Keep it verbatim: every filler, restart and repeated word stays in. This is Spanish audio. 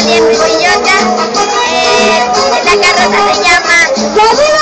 serie muy chillona. Eh, la carroza se llama